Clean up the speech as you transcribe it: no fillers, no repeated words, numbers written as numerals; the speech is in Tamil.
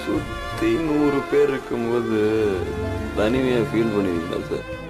சுத்தி 100 பேர் இருக்கும்போது தனிமையா ஃபீல் பண்ணுவீங்களா சார்?